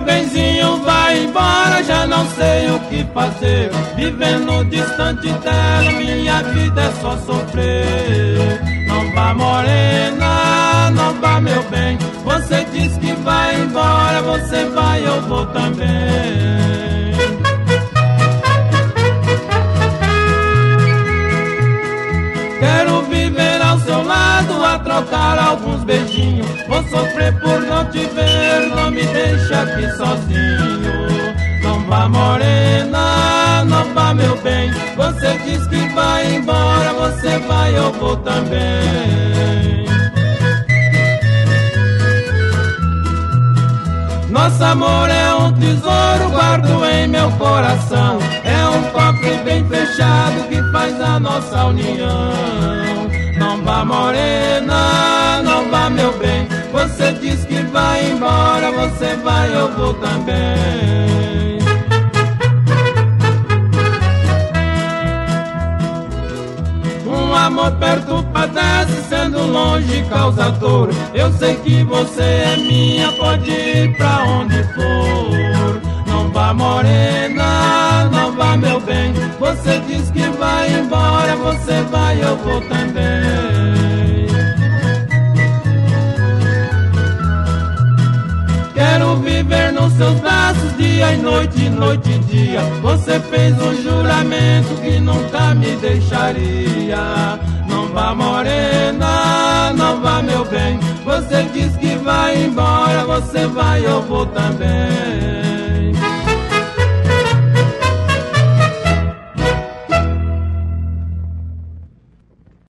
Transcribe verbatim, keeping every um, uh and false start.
benzinho vai embora, já não sei o que fazer. Vivendo distante dela, minha vida é só sofrer. Não vá, morena, não vá, meu bem. Você diz que vai embora, você vai, eu vou também. Quero viver ao seu lado, a trocar alguns beijinhos. Vou sofrer por não te ver, não me deixa aqui sozinho. Não vá, morena, não vá, meu bem. Você diz que vai embora, você vai, eu vou também. Nosso amor é um tesouro, guardo em meu coração. É um cofre bem fechado que faz a nossa união. Não vá, morena, não vá, meu bem. Você diz que vai embora, você vai, eu vou também. Um amor perto padece, sendo longe causa dor. Eu sei que você é minha, pode ir pra onde for. Não vá, morena, não vá, meu bem. Você diz que vai embora, você vai, eu vou também. Quero viver nos seus braços dia e noite, noite e dia. Você fez um juramento que nunca me deixaria. Não vá, morena, não vá, meu bem. Você diz que vai embora, você vai, eu vou também.